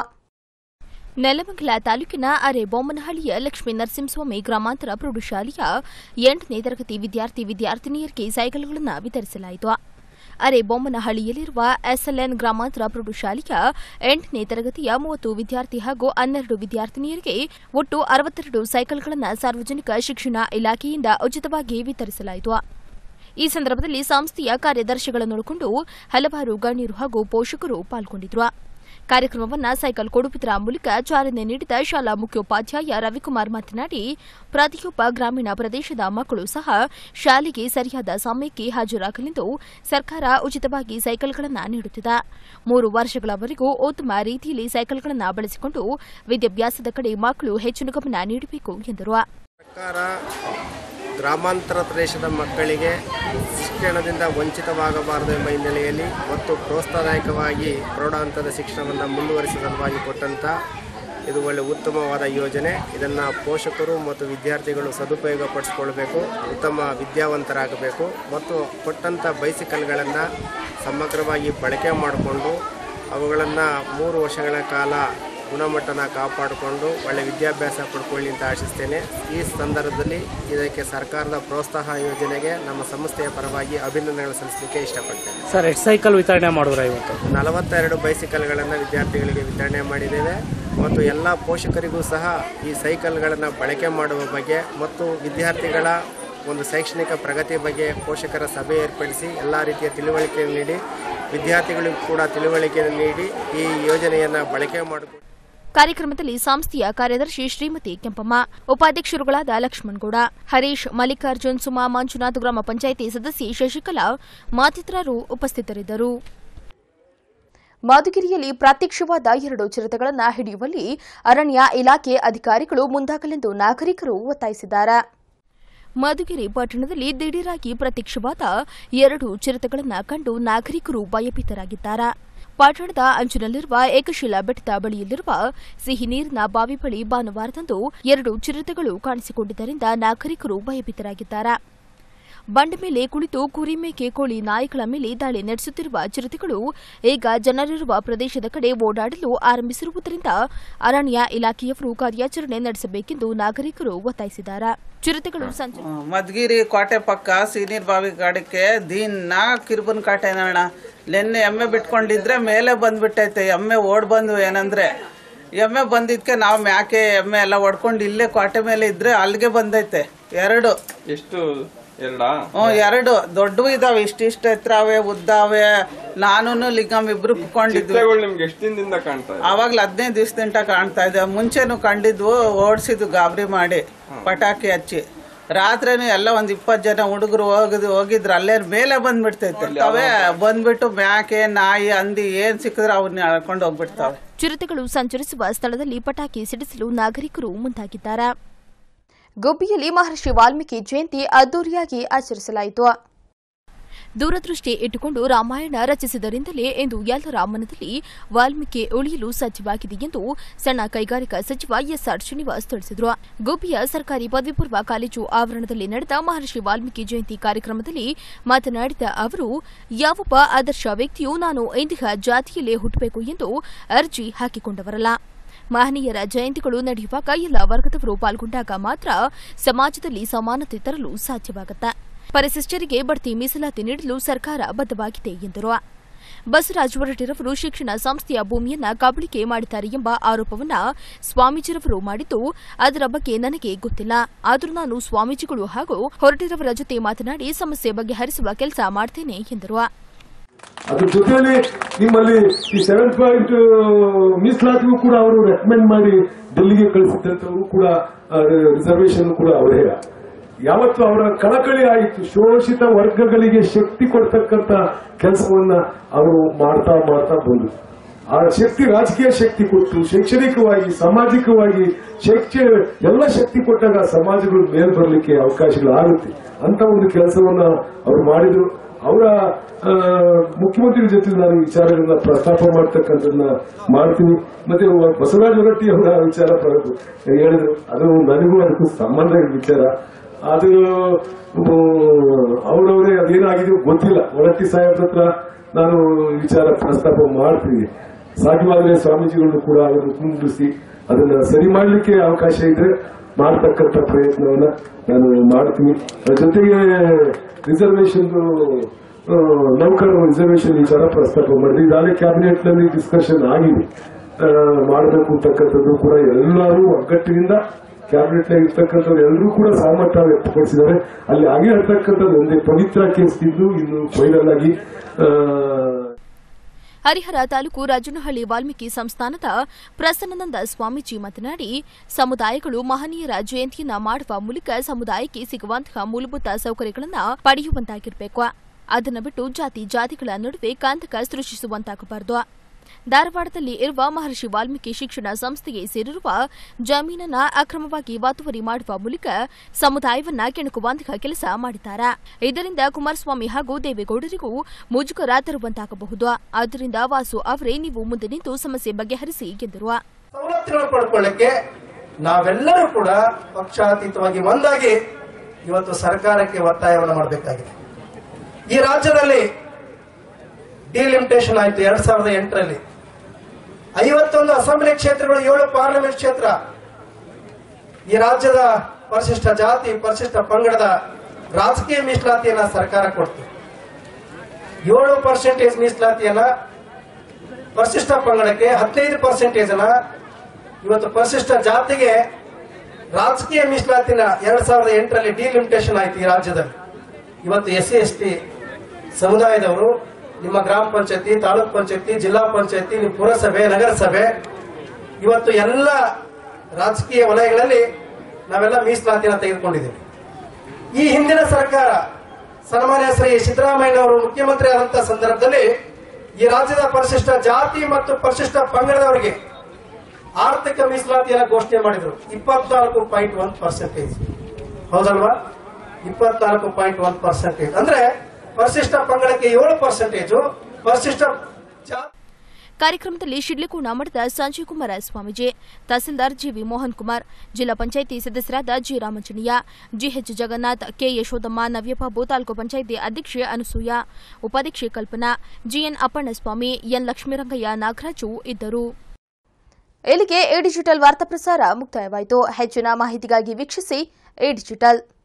ನೆಲಮಂಗಲ ತಾಲೂಕಿನ ಅರೆಬೊಮ್ಮನಹಳ್ಳಿಯ ಲಕ್ಷ್ಮೀ ನರಸಿಂಹಸ್ವಾಮಿ ಗ್ರಾಮಾಂತರ ಪ್ರೌಢಶಾಲೆಯ 8ನೇ ತರಗತಿ ವಿದ್ಯಾರ್ಥಿನಿಯರಿಗೆ ಸೈಕಲ್ಗಳನ್ನು ವಿತರಿಸಲಾಯಿತು. ಅರೆಬೊಮ್ಮನಹಳ್ಳಿಯಲ್ಲಿರುವ ಎಸ್ಎಲ್ಎನ್ ಗ್ರಾಮಾಂತರ ಪ್ರೌಢಶಾಲೆಯ 8ನೇ ತರಗತಿಯ 30 ವಿದ್ಯಾರ್ಥಿ ಹಾಗೂ 12 ವಿದ್ಯಾರ್ಥಿನಿಯರಿಗೆ ಒಟ್ಟು 62 ಸೈಕಲ್ಗಳನ್ನು ಸಾರ್ವಜನಿಕ ಶಿಕ್ಷಣ ಇಲಾಖೆಯಿಂದ ಉಚಿತವಾಗಿ ವಿತರಿಸಲಾಯಿತು. ಈ ಸಂದರ್ಭದಲ್ಲಿ ಸಂಸ್ಥೆಯ ಕಾರ್ಯದರ್ಶಿಗಳನ್ನೊಳಗೊಂಡು ಹಲವಾರು ಗಣ್ಯರು ಹಾಗೂ ಪೋಷಕರು ಪಾಲ್ಗೊಂಡಿದ್ದರು. ಕಾರ್ಯಕ್ರಮವನ್ನು ಸೈಕಲ್ ಕೊಡುವುದರ ಮೂಲಕ ಚಾಲನೆ ನೀಡಿದ ಶಾಲಾ ಮುಖ್ಯೋಪಾಧ್ಯಾಯ ರವಿಕುಮಾರ್ ಮಾತನಾಡಿ, ಪ್ರತಿಯೊಬ್ಬ ಗ್ರಾಮೀಣ ಪ್ರದೇಶದ ಮಕ್ಕಳು ಸಹ ಶಾಲೆಗೆ ಸರಿಯಾದ ಸಮಯಕ್ಕೆ ಹಾಜರಾಗಲೆಂದು ಸರ್ಕಾರ ಉಚಿತವಾಗಿ ಸೈಕಲ್ಗಳನ್ನು ನೀಡುತ್ತಿದೆ. 3 ವರ್ಷಗಳವರೆಗೂ ಉತ್ತಮ ರೀತಿಯಲ್ಲಿ ಸೈಕಲ್ಗಳನ್ನು ಬಳಸಿಕೊಂಡು ವಿದ್ಯಾಭ್ಯಾಸದ ಕಡೆ ಮಕ್ಕಳು ಹೆಚ್ಚಿನ ಗಮನ ನೀಡಬೇಕು ಎಂದರು. ಸರ್ಕಾರ ಗ್ರಾಮಾಂತರ ಪ್ರದೇಶದ ಮಕ್ಕಳಿಗೆ ಶಿಕ್ಷಣದಿಂದ ವಂಚಿತವಾಗಬಾರದು ಎಂಬ ಹಿನ್ನೆಲೆಯಲ್ಲಿ ಮತ್ತು ಪ್ರೋತ್ಸಾಹದಾಯಕವಾಗಿ ಪ್ರೌಢ ಹಂತದ ಶಿಕ್ಷಣವನ್ನು ಮುಂದುವರಿಸುವ ಸಲುವಾಗಿ ಕೊಟ್ಟಂಥ ಇದು ಒಳ್ಳೆ ಉತ್ತಮವಾದ ಯೋಜನೆ. ಇದನ್ನು ಪೋಷಕರು ಮತ್ತು ವಿದ್ಯಾರ್ಥಿಗಳು ಸದುಪಯೋಗಪಡಿಸಿಕೊಳ್ಬೇಕು, ಉತ್ತಮ ವಿದ್ಯಾವಂತರಾಗಬೇಕು ಮತ್ತು ಕೊಟ್ಟಂಥ ಬೈಸಿಕಲ್ಗಳನ್ನು ಸಮಗ್ರವಾಗಿ ಬಳಕೆ ಮಾಡಿಕೊಂಡು ಅವುಗಳನ್ನು 3 ವರ್ಷಗಳ ಕಾಲ ಗುಣಮಟ್ಟನ ಕಾಪಾಡಿಕೊಂಡು ಒಳ್ಳೆ ವಿದ್ಯಾಭ್ಯಾಸ ಪಡ್ಕೊಳ್ಳಿ ಅಂತ ಆಶಿಸ್ತೇನೆ. ಈ ಸಂದರ್ಭದಲ್ಲಿ ಇದಕ್ಕೆ ಸರ್ಕಾರದ ಪ್ರೋತ್ಸಾಹ ಯೋಜನೆಗೆ ನಮ್ಮ ಸಂಸ್ಥೆಯ ಪರವಾಗಿ ಅಭಿನಂದನೆಗಳು ಸಲ್ಲಿಸಲಿಕ್ಕೆ ಇಷ್ಟಪಡ್ತೇನೆ. ಸರ್, ಎಷ್ಟು ಸೈಕಲ್ ವಿತರಣೆ ಮಾಡಿದ್ರೆ ಇವತ್ತು? 42 ಬೈಸಿಕಲ್ಗಳನ್ನು ವಿದ್ಯಾರ್ಥಿಗಳಿಗೆ ವಿತರಣೆ ಮಾಡಿದ್ದೇವೆ ಮತ್ತು ಎಲ್ಲ ಪೋಷಕರಿಗೂ ಸಹ ಈ ಸೈಕಲ್ಗಳನ್ನು ಬಳಕೆ ಮಾಡುವ ಬಗ್ಗೆ ಮತ್ತು ವಿದ್ಯಾರ್ಥಿಗಳ ಒಂದು ಶೈಕ್ಷಣಿಕ ಪ್ರಗತಿ ಬಗ್ಗೆ ಪೋಷಕರ ಸಭೆ ಏರ್ಪಡಿಸಿ ಎಲ್ಲ ರೀತಿಯ ತಿಳುವಳಿಕೆ ನೀಡಿ ವಿದ್ಯಾರ್ಥಿಗಳಿಗೂ ಕೂಡ ತಿಳುವಳಿಕೆ ನೀಡಿ ಈ ಯೋಜನೆಯನ್ನು ಬಳಕೆ ಮಾಡಿಕೊಂಡು ಕಾರ್ಯಕ್ರಮದಲ್ಲಿ ಸಂಸ್ಥೆಯ ಕಾರ್ಯದರ್ಶಿ ಶ್ರೀಮತಿ ಕೆಂಪಮ್ಮ, ಉಪಾಧ್ಯಕ್ಷರುಗಳಾದ ಲಕ್ಷ್ಮಣಗೌಡ, ಹರೀಶ್, ಮಲ್ಲಿಕಾರ್ಜುನ್, ಸುಮಾ, ಮಂಜುನಾಥ್, ಗ್ರಾಮ ಪಂಚಾಯಿತಿ ಸದಸ್ಯೆ ಶಶಿಕಲಾ ಮತ್ತಿತರರು ಉಪಸ್ಥಿತರಿದ್ದರು. ಮಧುಗಿರಿಯಲ್ಲಿ ಪ್ರತ್ಯಕ್ಷವಾದ 2 ಚಿರತೆಗಳನ್ನು ಹಿಡಿಯುವಲ್ಲಿ ಅರಣ್ಯ ಇಲಾಖೆ ಅಧಿಕಾರಿಗಳು ಮುಂದಾಗಲೆಂದು ನಾಗರಿಕರು ಒತ್ತಾಯಿಸಿದ್ದಾರೆ. ಮಧುಗಿರಿ ಪಟ್ಟಣದಲ್ಲಿ ದಿಢೀರಾಗಿ ಪ್ರತ್ಯಕ್ಷವಾದ 2 ಚಿರತೆಗಳನ್ನು ಕಂಡು ನಾಗರಿಕರು ಭಯಭೀತರಾಗಿದ್ದಾರೆ. ಪಟ್ಟಣದ ಅಂಚಿನಲ್ಲಿರುವ ಏಕಶಿಲಾ ಬೆಟ್ಟದ ಬಳಿಯಲ್ಲಿರುವ ಸಿಹಿ ನೀರಿನ ಬಾವಿ ಬಳಿ ಭಾನುವಾರದಂದು 2 ಚಿರತೆಗಳು ಕಾಣಿಸಿಕೊಂಡಿದ್ದರಿಂದ ನಾಗರಿಕರು ಭಯಭೀತರಾಗಿದ್ದಾರೆ. ಬಂಡ ಮೇಲೆ ಕುಳಿತು ಕುರಿ, ಮೇಕೆ, ಕೋಳಿ, ನಾಯಿಗಳ ಮೇಲೆ ದಾಳಿ ನಡೆಸುತ್ತಿರುವ ಚಿರತೆಗಳು ಈಗ ಜನರಿರುವ ಪ್ರದೇಶದ ಕಡೆ ಓಡಾಡಲು ಆರಂಭಿಸಿರುವುದರಿಂದ ಅರಣ್ಯ ಇಲಾಖೆಯವರು ಕಾರ್ಯಾಚರಣೆ ನಡೆಸಬೇಕೆಂದು ನಾಗರಿಕರು ಒತ್ತಾಯಿಸಿದ್ದಾರೆ. ಚಿರತೆಗಳು ಮಧುಗಿರಿ ಕೋಟೆ ಪಕ್ಕ ಸೀನೀರ್ ಬಾವಿ ಗಾಡಕ್ಕೆ ದಿನ ಕಿರುಬನ್ ಕಾಟೇನಣ್ಣ. ನೆನ್ನೆ ಎಮ್ಮೆ ಬಿಟ್ಕೊಂಡಿದ್ರೆ ಮೇಲೆ ಬಂದ್ಬಿಟ್ಟೈತೆ. ಎಮ್ಮೆ ಓಡ್ ಬಂದು ಏನಂದ್ರೆ ಎಮ್ಮೆ ಬಂದಿದ್ಕೆ ನಾವು ಮ್ಯಾಕೆ ಎಮ್ಮೆ ಎಲ್ಲ ಹೊಡ್ಕೊಂಡು ಇಲ್ಲೇ ಕೋಟೆ ಮೇಲೆ ಇದ್ರೆ ಅಲ್ಲಿಗೆ ಬಂದೈತೆ. 2 ಎಷ್ಟು 2 ದೊಡ್ಡವು ಇದಾವೆ, ಇಷ್ಟಿಷ್ಟ ಎತ್ತರವೆ ಉದ್ದಾವೆ. ನಾನು ಲಿಂಗಮ್ ಇಬ್ರು ಕುತ್ಕೊಂಡಿದ್ವಿ. ನಿಮ್ಗೆ ಎಷ್ಟು ದಿನದಿಂದ ಕಾಣ್ತಾ ಇದೆ? ಅವಾಗ್ಲ 15 ದಿವಸದಿಂದ ಕಾಣ್ತಾ ಇದೆ. ಮುಂಚೆನು ಕಂಡಿದ್ವು, ಓಡಿಸಿದ್ವು ಗಾಬರಿ ಮಾಡಿ ಪಟಾಕಿ ಹಚ್ಚಿ. ರಾತ್ರಿನೂ ಎಲ್ಲ 20 ಜನ ಹುಡುಗರು ಹೋಗಿದ್ರು. ಅಲ್ಲೇ ಮೇಲೆ ಬಂದ್ಬಿಡ್ತೈತೆ. ಅವೇ ಬಂದ್ಬಿಟ್ಟು ಮ್ಯಾಕೆ, ನಾಯಿ, ಹಂದಿ ಏನ್ ಸಿಕ್ಕಿದ್ರೆ ಅವನ್ನ ಎಳ್ಕೊಂಡು ಹೋಗ್ಬಿಡ್ತಾವೆ. ಚಿರತೆಗಳು ಸಂಚರಿಸುವ ಸ್ಥಳದಲ್ಲಿ ಪಟಾಕಿ ಸಿಡಿಸಲು ನಾಗರಿಕರು ಮುಂದಾಗಿದ್ದಾರೆ. ಗುಬ್ಬಿಯಲ್ಲಿ ಮಹರ್ಷಿ ವಾಲ್ಮೀಕಿ ಜಯಂತಿ ಅದ್ದೂರಿಯಾಗಿ ಆಚರಿಸಲಾಯಿತು. ದೂರದೃಷ್ಟಿ ಇಟ್ಟುಕೊಂಡು ರಾಮಾಯಣ ರಚಿಸಿದರಿಂದಲೇ ಎಂದು ಎಲ್ಲರ ಮನದಲ್ಲಿ ವಾಲ್ಮೀಕಿ ಉಳಿಯಲು ಸಾಧ್ಯವಾಗಿದೆ ಎಂದು ಸಣ್ಣ ಕೈಗಾರಿಕಾ ಸಚಿವ ಎಸ್ಆರ್ ಶ್ರೀನಿವಾಸ್ ತಿಳಿಸಿದರು. ಗುಬ್ಬಿಯ ಸರ್ಕಾರಿ ಪದವಿ ಪೂರ್ವ ಕಾಲೇಜು ಆವರಣದಲ್ಲಿ ನಡೆದ ಮಹರ್ಷಿ ವಾಲ್ಮೀಕಿ ಜಯಂತಿ ಕಾರ್ಯಕ್ರಮದಲ್ಲಿ ಮಾತನಾಡಿದ ಅವರು, ಯಾವೊಬ್ಬ ಆದರ್ಶ ವ್ಯಕ್ತಿಯೂ ನಾನು ಇಂದಿನ ಜಾತಿಯಲ್ಲೇ ಹುಟ್ಟಬೇಕು ಎಂದು ಅರ್ಜಿ ಹಾಕಿಕೊಂಡವರಲ್ಲ. ಮಹನೀಯರ ಜಯಂತಿಗಳು ನಡೆಯುವಾಗ ಎಲ್ಲ ವರ್ಗದವರು ಪಾಲ್ಗೊಂಡಾಗ ಮಾತ್ರ ಸಮಾಜದಲ್ಲಿ ಸಮಾನತೆ ತರಲು ಸಾಧ್ಯವಾಗುತ್ತೆ. ಪರಿಶಿಷ್ಟರಿಗೆ ಬಡ್ತಿ ಮೀಸಲಾತಿ ನೀಡಲು ಸರ್ಕಾರ ಬದ್ಧವಾಗಿದೆ ಎಂದರು. ಬಸವರಾಜ ಹೊರಟ್ಟಿರವರು ಶಿಕ್ಷಣ ಸಂಸ್ಥೆಯ ಭೂಮಿಯನ್ನ ಕಬಳಿಕೆ ಮಾಡಿದ್ದಾರೆ ಎಂಬ ಆರೋಪವನ್ನ ಸ್ವಾಮೀಜಿರವರು ಮಾಡಿದ್ದು ಅದರ ಬಗ್ಗೆ ನನಗೆ ಗೊತ್ತಿಲ್ಲ. ಆದರೂ ನಾನು ಸ್ವಾಮೀಜಿಗಳು ಹಾಗೂ ಹೊರಟ್ಟಿರವರ ಜೊತೆ ಮಾತನಾಡಿ ಸಮಸ್ಯೆ ಬಗೆಹರಿಸುವ ಕೆಲಸ ಮಾಡ್ತೇನೆ ಎಂದರು. ಅದ್ರ ಜೊತೆಯಲ್ಲಿ ನಿಮ್ಮಲ್ಲಿ ಈ 7 ಪಾಯಿಂಟ್ ಮೀಸಲಾತಿಗೂ ಕೂಡ ಅವರು ರೆಕಮೆಂಡ್ ಮಾಡಿ ಡೆಲ್ಲಿಗೆ ಕಳಿಸಿದಂತವರು ಕೂಡ ರಿಸರ್ವೇಶನ್ ಕೂಡ ಅವರೇ. ಯಾವತ್ತು ಅವರ ಕಳಕಳಿ ಆಯಿತು. ಶೋಷಿತ ವರ್ಗಗಳಿಗೆ ಶಕ್ತಿ ಕೊಡ್ತಕ್ಕಂಥ ಕೆಲಸವನ್ನ ಅವರು ಮಾಡ್ತಾ ಬಂದರು. ಆ ಶಕ್ತಿ ರಾಜಕೀಯ ಶಕ್ತಿ ಕೊಟ್ಟು ಶೈಕ್ಷಣಿಕವಾಗಿ ಸಾಮಾಜಿಕವಾಗಿ ಎಲ್ಲ ಶಕ್ತಿ ಕೊಟ್ಟಾಗ ಸಮಾಜಗಳು ಮೇಲ್ ಬರಲಿಕ್ಕೆ ಅವಕಾಶಗಳು ಆಗುತ್ತೆ ಅಂತ ಒಂದು ಕೆಲಸವನ್ನ ಅವರು ಮಾಡಿದ್ರು. ಅವರ ಮುಖ್ಯಮಂತ್ರಿ ಜೊತೆ ನಾನು ವಿಚಾರಗಳನ್ನ ಪ್ರಸ್ತಾಪ ಮಾಡ್ತಕ್ಕಂಥದ್ದನ್ನ ಮಾಡ್ತೀನಿ. ಮತ್ತೆ ಬಸವರಾಜ ಹೊರಟ್ಟಿ ಅವರ ವಿಚಾರ ಹೇಳಿದ್ರು, ಅದು ನನಗೂ ಅದಕ್ಕೂ ಸಂಬಂಧ ವಿಚಾರ. ಅದು ಅವರವರೇ ಅದೇನಾಗಿದೆಯೋ ಗೊತ್ತಿಲ್ಲ. ಹೊರಟ್ಟಿ ಸಾಹೇಬ್ರ ಹತ್ರ ನಾನು ವಿಚಾರ ಪ್ರಸ್ತಾಪ ಮಾಡ್ತೀನಿ. ಸಾಧ್ಯವಾದರೆ ಸ್ವಾಮೀಜಿಗಳನ್ನು ಕೂಡ ಅವರನ್ನು ಕುಂದಿರಿಸಿ ಅದನ್ನ ಸರಿ ಮಾಡಲಿಕ್ಕೆ ಅವಕಾಶ ಇದ್ರೆ ಮಾಡತಕ್ಕಂಥ ಪ್ರಯತ್ನವನ್ನ ನಾನು ಮಾಡ್ತೀನಿ. ಜೊತೆಗೆ ರಿಸರ್ವೇಶನ್ ನೌಕರರ ರಿಸರ್ವೇಶನ್ ವಿಚಾರ ಪ್ರಸ್ತಾಪ ಮಾಡಿದ್ವಿ. ಇದಾಗಲೇ ಕ್ಯಾಬಿನೆಟ್ ನಲ್ಲಿ ಡಿಸ್ಕಷನ್ ಆಗಿದೆ. ಮಾಡಬೇಕು ಅಂತಕ್ಕಂಥದ್ದು ಕೂಡ ಎಲ್ಲರೂ ಒಗ್ಗಟ್ಟಿನಿಂದ ಕ್ಯಾಬಿನೆಟ್ ನಲ್ಲಿ ಇರ್ತಕ್ಕಂಥವ್ರು ಎಲ್ಲರೂ ಕೂಡ ಸಹಮತ ವ್ಯಕ್ತಪಡಿಸಿದ್ದಾರೆ. ಅಲ್ಲಿ ಆಗಿ ಇರ್ತಕ್ಕಂಥದ್ದು ಒಂದೇ ಪವಿತ್ರ ಕೇಸ್ ಇದ್ದು ಇನ್ನು ಫೈನಲ್ ಆಗಿ ಹರಿಹರ ತಾಲೂಕು ರಾಜನಹಳ್ಳಿ ವಾಲ್ಮೀಕಿ ಸಂಸ್ಥಾನದ ಪ್ರಸನ್ನಾನಂದ ಸ್ವಾಮೀಜಿ ಮಾತನಾಡಿ, ಸಮುದಾಯಗಳು ಮಹನೀಯರ ಜಯಂತಿಯನ್ನ ಮಾಡುವ ಮೂಲಕ ಸಮುದಾಯಕ್ಕೆ ಸಿಗುವಂತಹ ಮೂಲಭೂತ ಸೌಕರ್ಯಗಳನ್ನು ಪಡೆಯುವಂತಾಗಿರಬೇಕು. ಅದನ್ನು ಬಿಟ್ಟು ಜಾತಿಗಳ ನಡುವೆ ಕಂದಕ ಸೃಷ್ಟಿಸುವಂತಾಗಬಾರದು. ಧಾರವಾಡದಲ್ಲಿ ಇರುವ ಮಹರ್ಷಿ ವಾಲ್ಮೀಕಿ ಶಿಕ್ಷಣ ಸಂಸ್ಥೆಗೆ ಸೇರಿರುವ ಜಮೀನನ್ನ ಅಕ್ರಮವಾಗಿ ಒತ್ತುವರಿ ಮಾಡುವ ಮೂಲಕ ಸಮುದಾಯವನ್ನ ಕೆಣಕುವಂತಹ ಕೆಲಸ ಮಾಡಿದ್ದಾರೆ. ಇದರಿಂದ ಕುಮಾರಸ್ವಾಮಿ ಹಾಗೂ ದೇವೇಗೌಡರಿಗೂ ಮುಜುಗರ ತರುವಂತಾಗಬಹುದು. ಆದ್ದರಿಂದ ವಾಸು ಅವರೇ ನೀವು ಮುಂದೆ ನಿಂತು ಸಮಸ್ಯೆ ಬಗೆಹರಿಸಿ ಎಂದರು. ಸವಲತ್ತುಗಳು ಪಡ್ಕೊಳ್ಳಕ್ಕೆ ನಾವೆಲ್ಲರೂ ಕೂಡ ಪಕ್ಷಾತೀತವಾಗಿ ಒಂದಾಗಿ ಇವತ್ತು ಸರ್ಕಾರಕ್ಕೆ ಒತ್ತಾಯವನ್ನು ಮಾಡಬೇಕಾಗಿದೆ. ಈ ರಾಜ್ಯದಲ್ಲಿ ಡಿಲಿಮಿಟೇಷನ್ ಆಯಿತು 2008ರಲ್ಲಿ. 51 ಅಸೆಂಬ್ಲಿ ಕ್ಷೇತ್ರಗಳು, 7 ಪಾರ್ಲಿಮೆಂಟ್ ಕ್ಷೇತ್ರ. ಈ ರಾಜ್ಯದ ಪರಿಶಿಷ್ಟ ಜಾತಿ ಪರಿಶಿಷ್ಟ ಪಂಗಡದ ರಾಜಕೀಯ ಮೀಸಲಾತಿಯನ್ನ ಸರ್ಕಾರ ಕೊಡ್ತು. 7% ಮೀಸಲಾತಿಯನ್ನ ಪರಿಶಿಷ್ಟ ಪಂಗಡಕ್ಕೆ, 15% ಇವತ್ತು ಪರಿಶಿಷ್ಟ ಜಾತಿಗೆ ರಾಜಕೀಯ ಮೀಸಲಾತಿನ 2008ರಲ್ಲಿ ಡಿಲಿಮಿಟೇಷನ್ ಆಯಿತು ಈ ರಾಜ್ಯದಲ್ಲಿ. ಇವತ್ತು SC ST ಸಮುದಾಯದವರು ನಿಮ್ಮ ಗ್ರಾಮ ಪಂಚಾಯತಿ, ತಾಲೂಕ್ ಪಂಚಾಯತಿ, ಜಿಲ್ಲಾ ಪಂಚಾಯತಿ, ನಿಮ್ಮ ಪುರಸಭೆ, ನಗರಸಭೆ, ಇವತ್ತು ಎಲ್ಲ ರಾಜಕೀಯ ವಲಯಗಳಲ್ಲಿ ನಾವೆಲ್ಲ ಮೀಸಲಾತಿಯನ್ನು ತೆಗೆದುಕೊಂಡಿದ್ದೇವೆ. ಈ ಹಿಂದಿನ ಸರ್ಕಾರ ಸನ್ಮಾನ್ಯ ಶ್ರೀ ಸಿದ್ದರಾಮಯ್ಯ ಅವರು ಮುಖ್ಯಮಂತ್ರಿ ಆದಂತಹ ಸಂದರ್ಭದಲ್ಲಿ ಈ ರಾಜ್ಯದ ಪರಿಶಿಷ್ಟ ಜಾತಿ ಮತ್ತು ಪರಿಶಿಷ್ಟ ಪಂಗಡದವರಿಗೆ ಆರ್ಥಿಕ ಮೀಸಲಾತಿಯನ್ನು ಘೋಷಣೆ ಮಾಡಿದರು. 24.1%. ಹೌದಲ್ವಾ? 24.1%. ಅಂದ್ರೆ ಪರಿಶಿಷ್ಟ ಪಂಗಡಕ್ಕೆ 7%, ಪರಿಶಿಷ್ಟ ಕಾರ್ಯಕ್ರಮದಲ್ಲಿ ಶಿಡ್ಲಕೋನ ಮಠದ ಸಂಜಯ್ ಕುಮಾರ ಸ್ವಾಮೀಜಿ, ತಹಸೀಲ್ದಾರ್ ಜಿವಿ ಮೋಹನ್ ಕುಮಾರ್, ಜಿಲ್ಲಾ ಪಂಚಾಯಿತಿ ಸದಸ್ಯರಾದ G Ramanjanaiah, GH Jagannath, K Yashodamma, Navyababu, taluk panchayat ಅಧ್ಯಕ್ಷೆ ಅನಸೂಯ, ಉಪಾಧ್ಯಕ್ಷೆ ಕಲ್ಪನಾ, ಜಿಎನ್ ಅಪ್ಪಣ್ಣಸ್ವಾಮಿ, ಎನ್ ಲಕ್ಷ್ಮೀರಂಗಯ್ಯ, ನಾಗರಾಜು ಇದ್ದರು. ಇಲ್ಲಿಗೆ ಎ ಡಿಜಿಟಲ್ ವಾರ್ತಾ ಪ್ರಸಾರ ಮುಕ್ತಾಯವಾಯಿತು. ಹೆಚ್ಚಿನ ಮಾಹಿತಿಗಾಗಿ ವೀಕ್ಷಿಸಿ ಎ ಡಿಜಿಟಲ್.